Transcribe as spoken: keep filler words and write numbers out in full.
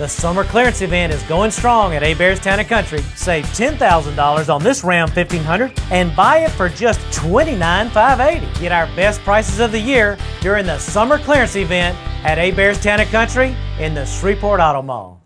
The summer clearance event is going strong at Hebert's Town and Country. Save ten thousand dollars on this Ram fifteen hundred and buy it for just twenty-nine thousand five hundred eighty dollars. Get our best prices of the year during the summer clearance event at Hebert's Town and Country in the Shreveport Auto Mall.